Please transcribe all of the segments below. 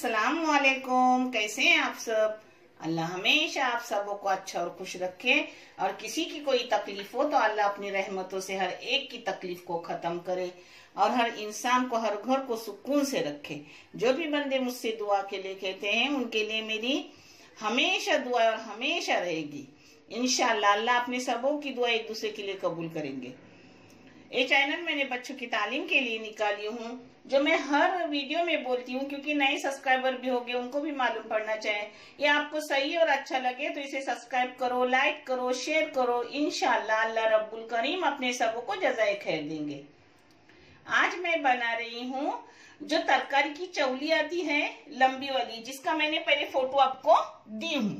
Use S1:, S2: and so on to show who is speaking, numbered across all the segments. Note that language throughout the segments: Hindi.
S1: अस्सलाम वालेकुम। कैसे हैं आप सब? अल्लाह हमेशा आप सबों को अच्छा और खुश रखे और किसी की कोई तकलीफ हो तो अल्लाह अपनी रहमतों से हर एक की तकलीफ को खत्म करे और हर इंसान को, हर घर को सुकून से रखे। जो भी बंदे मुझसे दुआ के लिए कहते हैं उनके लिए मेरी हमेशा दुआ और हमेशा रहेगी। इंशाअल्लाह अल्लाह अपने सबों की दुआ एक दूसरे के लिए कबूल करेंगे। ये चैनल मैंने बच्चों की तालीम के लिए निकाली हूँ, जो मैं हर वीडियो में बोलती हूँ, क्योंकि नए सब्सक्राइबर भी हो गए, उनको भी मालूम पड़ना चाहिए। ये आपको सही और अच्छा लगे तो इसे सब्सक्राइब करो, लाइक करो, शेयर करो। इंशाअल्लाह अल्लाह रब्बुल करीम अपने सबों को जज़ाए खैर देंगे। आज मैं बना रही हूँ जो तरकारी की चौली आती है लंबी वाली, जिसका मैंने पहले फोटो आपको दी हूँ।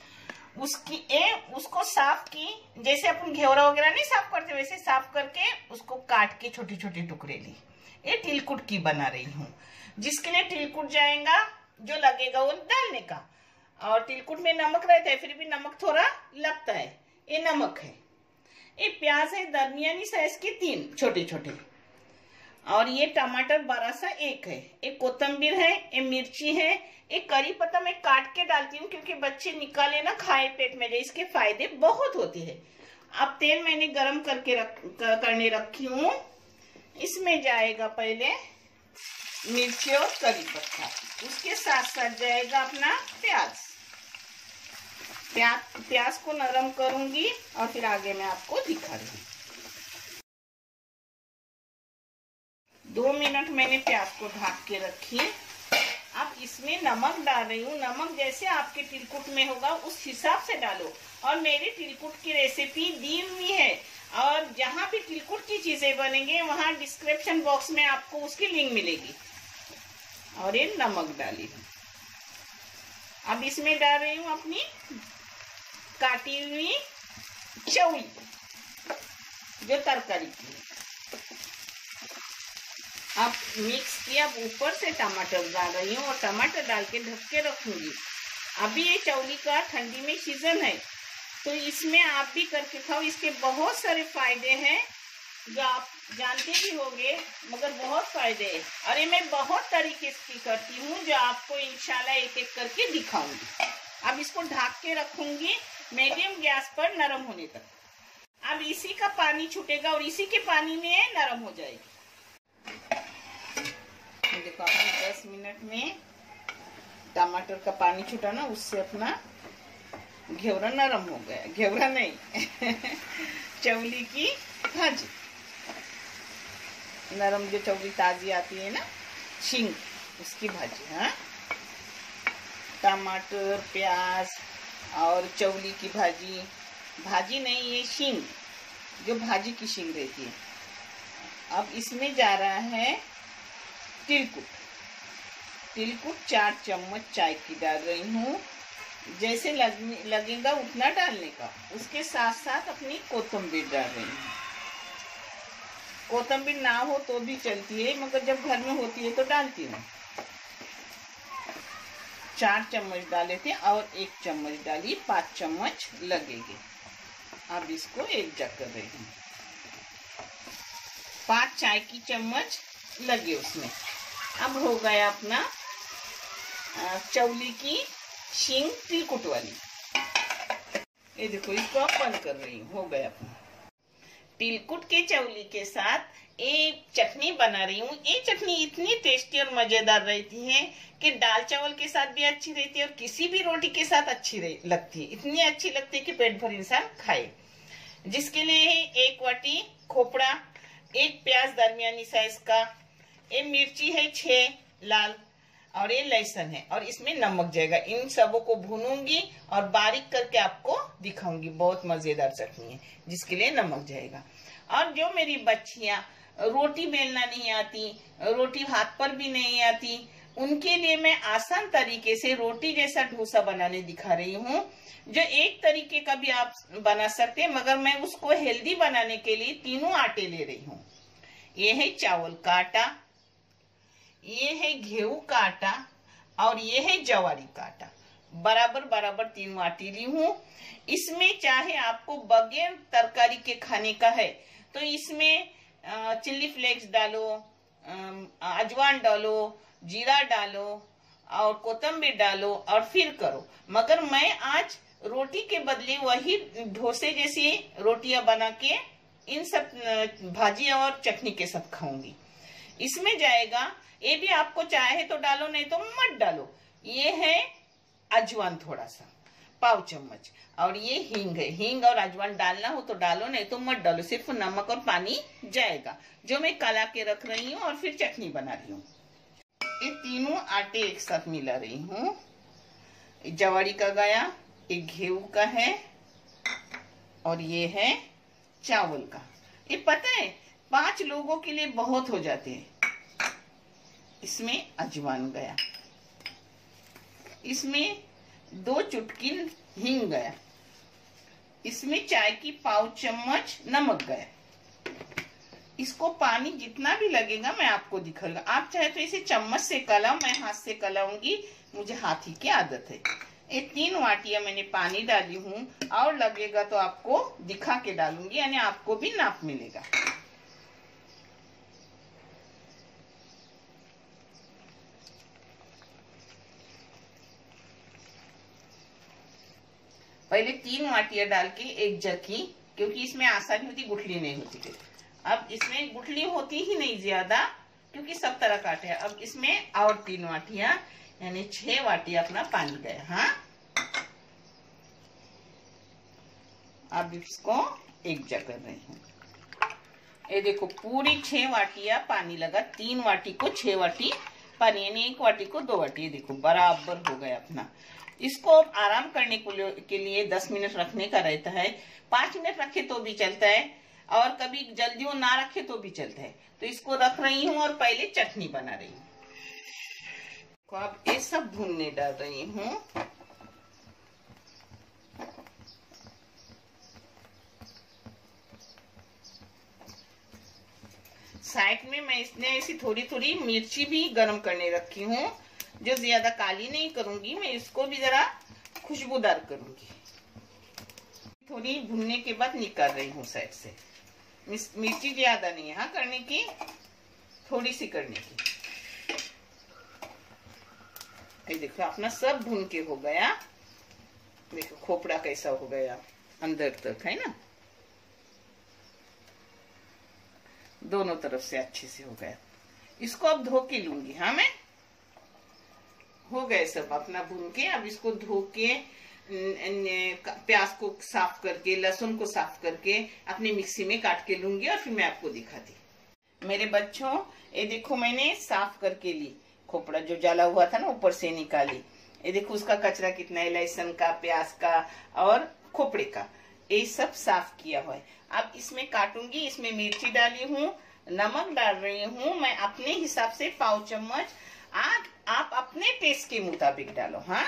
S1: उसको साफ की, जैसे अपन घेवरा वगैरह नहीं साफ करते वैसे साफ करके उसको काट के छोटे छोटे टुकड़े ली। ये तिलकुट की बना रही हूँ, जिसके लिए तिलकुट जाएगा, जो लगेगा वो डालने का। और तिलकुट में नमक रहता है, फिर भी नमक थोड़ा लगता है। ये नमक है। ये प्याज है दरमियानी साइज के 3 छोटे छोटे, और ये टमाटर बड़ा सा 1 है। एक कोतंबीर है, ये मिर्ची है, एक करी पत्ता मैं काट के डालती हूँ क्योंकि बच्चे निकाले ना खाए पेट में, इसके फायदे बहुत होते हैं। अब तेल मैंने गरम करके करने रखी हूँ। इसमें जाएगा पहले मिर्ची और करी पत्ता, उसके साथ साथ जाएगा अपना प्याज को नरम करूंगी और फिर आगे मैं आपको दिखा रही हूँ। 2 मिनट मैंने प्याज को ढक के रखी। अब इसमें नमक डाल रही हूँ। नमक जैसे आपके तिलकुट में होगा उस हिसाब से डालो। और मेरी तिलकुट की रेसिपी दी हुई है, और जहाँ भी तिलकुट की चीजें बनेंगे वहां डिस्क्रिप्शन बॉक्स में आपको उसकी लिंक मिलेगी। और ये नमक डाली हूँ। अब इसमें डाल रही हूँ अपनी काटी हुई चौली, जो तरकारी की। अब मिक्स किया, ऊपर से टमाटर डाल रही हूँ और टमाटर डाल के ढक के रखूंगी। अभी ये चौली का ठंडी में सीजन है, तो इसमें आप भी करके खाओ। इसके बहुत सारे फायदे हैं जो आप जानते भी होंगे, मगर बहुत फायदे हैं। और ये मैं बहुत तरीके की करती हूँ, जो आपको इंशाल्लाह एक एक करके दिखाऊंगी। अब इसको ढक के रखूंगी मीडियम गैस पर नरम होने तक। अब इसी का पानी छूटेगा और इसी के पानी में नरम हो जाएगी। देखो अपने 10 मिनट में टमाटर का पानी छूटा ना, उससे अपना घेवरा नरम हो गया। घेवरा नहीं चौली की भाजी नरम, जो चौली ताजी आती है ना, छिंग, उसकी भाजी। हाँ, टमाटर, प्याज और चौली की भाजी नहीं, ये शींग, जो भाजी की शींग रहती है। अब इसमें जा रहा है तिलकुट 4 चम्मच चाय की डाल रही हूँ। जैसे लगेगा उतना डालने का। उसके साथ साथ अपनी कोतंबीर डाल रही हूँ। कोतंबीर ना हो तो भी चलती है, मगर जब घर में होती है तो डालती हूँ। 4 चम्मच डाले थे और 1 चम्मच डाली, 5 चम्मच लगेंगे। अब इसको एक जग कर रही हूँ। 5 चाय की चम्मच लगे उसमें। अब हो गया अपना चौली की शींग तिलकुट वाली। ये देखो, इसको अब बंद कर रही हूँ। हो गया अपना तिलकुट के चौली के साथ एक चटनी बना रही हूँ। ये चटनी इतनी टेस्टी और मजेदार रहती है कि दाल चावल के साथ भी अच्छी रहती है और किसी भी रोटी के साथ अच्छी लगती है। इतनी अच्छी लगती है कि पेट भर इंसान खाए। जिसके लिए 1 वाटी खोपड़ा, 1 प्याज दरमियानी साइज का, ये मिर्ची है 6 लाल, और ये लहसुन है, और इसमें नमक जाएगा। इन सबों को भूनूंगी और बारीक करके आपको दिखाऊंगी। बहुत मजेदार चटनी है, जिसके लिए नमक जाएगा। और जो मेरी बच्चियां रोटी बेलना नहीं आती, रोटी हाथ पर भी नहीं आती, उनके लिए मैं आसान तरीके से रोटी जैसा डोसा बनाने दिखा रही हूँ, जो एक तरीके का भी आप बना सकते हैं, मगर मैं उसको हेल्दी बनाने के लिए 3 आटे ले रही हूँ। ये है चावल का आटा, ये है गेहूं का आटा, और ये है जवारी का आटा। बराबर बराबर 3 आटे ली हूँ। इसमें चाहे आपको बगैर तरकारी के खाने का है तो इसमें चिल्ली फ्लेक्स डालो, अजवान डालो, जीरा डालो, और कोतंबीर डालो और फिर करो। मगर मैं आज रोटी के बदले वही डोसे जैसी रोटियां बना के इन सब भाजी और चटनी के साथ खाऊंगी। इसमें जाएगा, ये भी आपको चाहे तो डालो, नहीं तो मत डालो। ये है अजवान, थोड़ा सा पाव चम्मच, और ये हींग है। हींग और अजवान डालना हो तो डालो, नहीं तो मत डालो। सिर्फ नमक और पानी जाएगा, जो मैं काला के रख रही हूँ और फिर चटनी बना रही हूँ। ये तीनों आटे एक साथ मिला रही हूँ। जवारी का गया, एक गेहूं का है और ये है चावल का। ये पता है 5 लोगों के लिए बहुत हो जाते हैं। इसमें अजवान गया, इसमें 2 चुटकी हींग गया, इसमें चाय की पाव चम्मच नमक गया। इसको पानी जितना भी लगेगा मैं आपको दिखाऊंगा। आप चाहे तो इसे चम्मच से कलाओ, मैं हाथ से कलाऊंगी, मुझे हाथी की आदत है। ये 3 वाटियां मैंने पानी डाली हूँ, और लगेगा तो आपको दिखा के डालूंगी, यानी आपको भी नाप मिलेगा। पहले 3 वाटियां डाल के एक जगी, क्योंकि इसमें आसानी होती, गुठली नहीं होती थी। अब इसमें गुठली होती ही नहीं ज्यादा, क्योंकि सब तरह का आटा है। अब इसमें और 3 वाटियां, यानी 6 वाटियां अपना पानी गया। हाँ, अब इसको एक जग कर रही हूँ। ये देखो पूरी 6 वाटियां पानी लगा। 3 वाटी को 6 वाटी पानी, यानी 1 वाटी को 2 वाटी। ये देखो बराबर हो गया अपना। इसको आराम करने के लिए 10 मिनट रखने का रहता है। 5 मिनट रखे तो भी चलता है, और कभी जल्दी वो ना रखे तो भी चलता है। तो इसको रख रही हूँ और पहले चटनी बना रही हूँ। तो अब ये सब भूनने डाल रही हूँ। साइड में मैं इसने ऐसी थोड़ी थोड़ी मिर्ची भी गरम करने रखी हूँ, जो ज्यादा काली नहीं करूंगी, मैं इसको भी जरा खुशबूदार करूंगी। थोड़ी भुनने के बाद निकाल रही हूँ साइड से। मिर्ची ज्यादा नहीं है हाँ करने की, थोड़ी सी करने की। ये देखो अपना सब भुन के हो गया। देखो खोपड़ा कैसा हो गया अंदर तक, है ना, दोनों तरफ से अच्छे से हो गया। इसको अब धो के लूंगी। हाँ, मैं हो गए सब अपना भून के। अब इसको धो के प्याज को साफ करके, लहसुन को साफ करके अपनी मिक्सी में काट के लूंगी, और फिर मैं आपको दिखाती। मेरे बच्चों, ये देखो मैंने साफ करके ली। खोपड़ा जो जला हुआ था ना ऊपर से निकाली। ये देखो उसका कचरा कितना है, लहसुन का, प्याज का और खोपड़े का, ये सब साफ किया हुआ है। अब इसमें काटूंगी। इसमें मिर्ची डाली हूँ, नमक डाल रही हूँ मैं अपने हिसाब से पाव चम्मच। आप अपने टेस्ट के मुताबिक डालो। हाँ,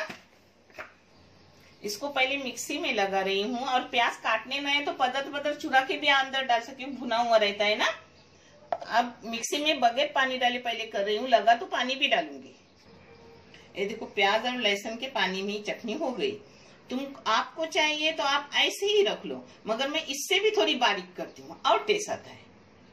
S1: इसको पहले मिक्सी में लगा रही हूँ, और प्याज काटने ना है तो पदर चुरा के भी अंदर डाल सकती हूँ, भुना हुआ रहता है ना। अब मिक्सी में बगैर पानी डाले पहले कर रही हूँ, लगा तो पानी भी डालूंगी। ये देखो प्याज और लहसुन के पानी में ही चटनी हो गई। आपको चाहिए तो आप ऐसे ही रख लो, मगर मैं इससे भी थोड़ी बारीक करती हूँ और टेस्ट आता है।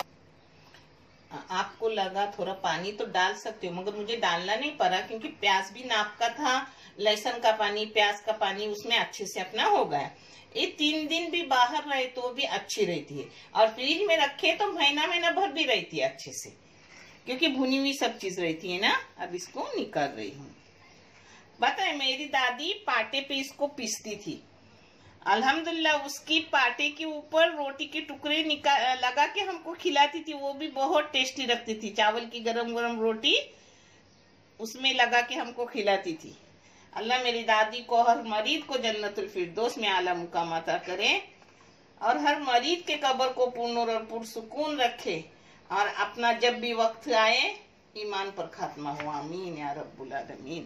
S1: आपको लगा थोड़ा पानी तो डाल सकते हो, मगर मुझे डालना नहीं पड़ा, क्योंकि प्याज भी नाप का था, लहसुन का पानी, प्याज का पानी उसमें अच्छे से अपना हो गया। ये 3 दिन भी बाहर रहे तो भी अच्छी रहती है, और फ्रिज में रखे तो महीना भर भी रहती है अच्छे से, क्योंकि भुनी हुई सब चीज रहती है ना। अब इसको निकाल रही हूँ। पता है मेरी दादी पाटे पे इसको पीसती थी। अल्हम्दुलिल्लाह उसकी पाटे के ऊपर रोटी के टुकड़े लगा के हमको खिलाती थी। वो भी बहुत टेस्टी लगती थी। चावल की गरम गरम रोटी उसमें लगा के हमको खिलाती थी। अल्लाह मेरी दादी को, हर मरीज को जन्नतुल फिरदौस में आला मुकाम अता करे, और हर मरीज के कब्र को पुरनूर और पुरसुकून रखे, और अपना जब भी वक्त आए ईमान पर खात्मा हो। आमीन या रब्बुल आलमीन।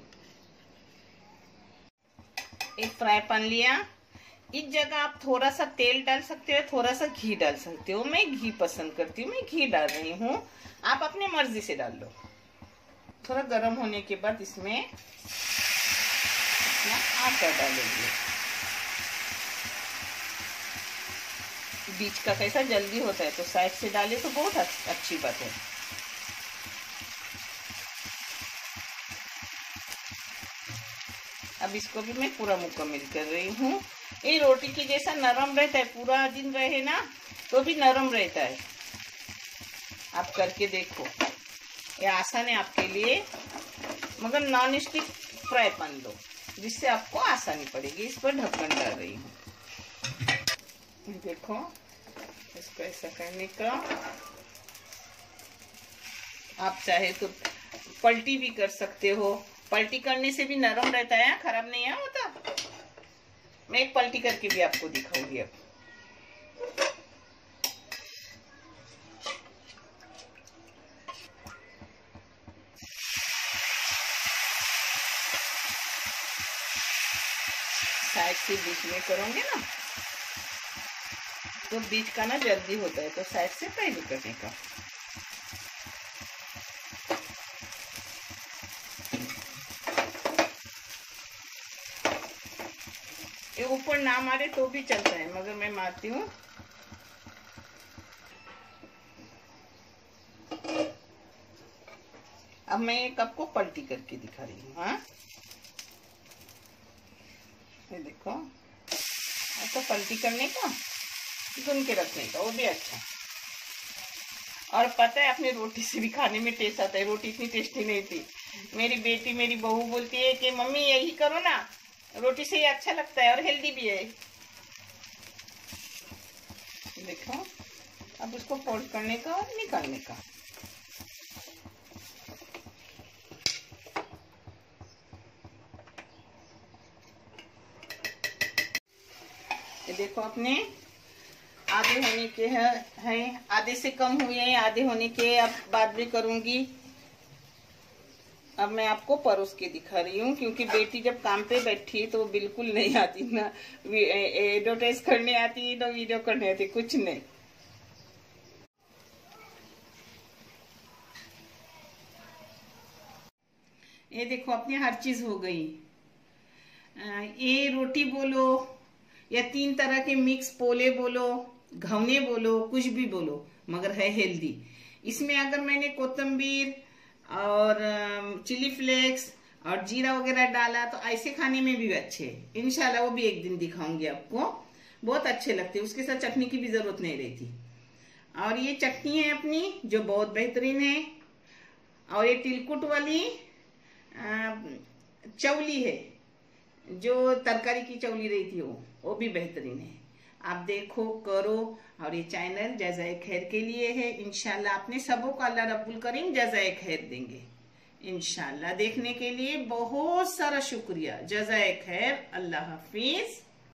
S1: एक फ्राई पैन लिया। इस जगह आप थोड़ा सा तेल डाल सकते हो, थोड़ा सा घी डाल सकते हो। मैं घी पसंद करती हूँ, मैं घी डाल रही हूँ, आप अपने मर्जी से डाल लो। थोड़ा गर्म होने के बाद इसमें अपना आटा डालेंगे। बीच का कैसा जल्दी होता है, तो साइड से डाले तो बहुत अच्छी बात है। अब इसको भी मैं पूरा मुकम्मल कर रही हूँ। ये रोटी की जैसा नरम रहता है, पूरा दिन रहे ना तो भी नरम रहता है। आप करके देखो, ये आसान है आपके लिए, मगर नॉन स्टिक फ्राई पैन लो जिससे आपको आसानी पड़ेगी। इस पर ढक्कन डाल रही हूँ। देखो इसको ऐसा करने का, आप चाहे तो पलटी भी कर सकते हो। पलटी करने से भी नरम रहता है, खराब नहीं है होता। मैं एक पलटी करके भी आपको दिखाऊंगी अब। साइड से बीच में करोगे ना तो बीच का ना जल्दी होता है, तो साइड से पहले करने का। ये ऊपर ना मारे तो भी चलता है, मगर मैं मारती हूँ। अब मैं एक कप को पलटी करके दिखा रही हूँ। हाँ, ये देखो, ऐसा पलटी करने का, भून के रखने का, वो भी अच्छा। और पता है अपने रोटी से भी खाने में टेस्ट आता है। रोटी इतनी टेस्टी नहीं थी। मेरी बेटी, मेरी बहू बोलती है कि मम्मी यही करो ना, रोटी से ही अच्छा लगता है और हेल्दी भी है। देखो, अब उसको फोल्ड करने का और निकालने का। ये देखो, अपने आधे होने के हैं, आधे से कम हुए हैं, आधे होने के। अब बाद में करूंगी। अब मैं आपको परोस के दिखा रही हूँ, क्योंकि बेटी जब काम पे बैठी है तो वो बिल्कुल नहीं आती ना एडवर्टाइज करने आती ना वीडियो करने आती, कुछ नहीं। ये देखो, अपनी हर चीज हो गई। ये रोटी बोलो या 3 तरह के मिक्स पोले बोलो, घवने बोलो, कुछ भी बोलो, मगर है हेल्दी। इसमें अगर मैंने कोतंबीर और चिली फ्लेक्स और जीरा वगैरह डाला तो ऐसे खाने में भी अच्छे। इंशाल्लाह वो भी एक दिन दिखाऊंगी आपको, बहुत अच्छे लगते हैं। उसके साथ चटनी की भी जरूरत नहीं रहती। और ये चटनी है अपनी जो बहुत बेहतरीन है। और ये तिलकुट वाली चौली है, जो तरकारी की चौली रही थी, वो भी बेहतरीन है। आप देखो, करो। और ये चैनल जज़ाए खैर के लिए है। इंशाल्लाह आपने सबों को अल्लाह रब्बुल करीम जज़ाए खैर देंगे इंशाल्लाह। देखने के लिए बहुत सारा शुक्रिया। जज़ाए खैर। अल्लाह हाफिज।